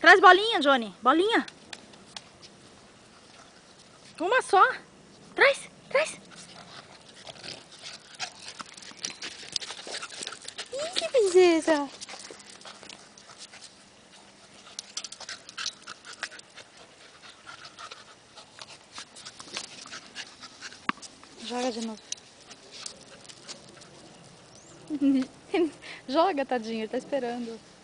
Traz bolinha, Johnny. Bolinha. Uma só. Traz, traz. Ih, que princesa. Joga de novo. Joga, tadinho, ele tá esperando.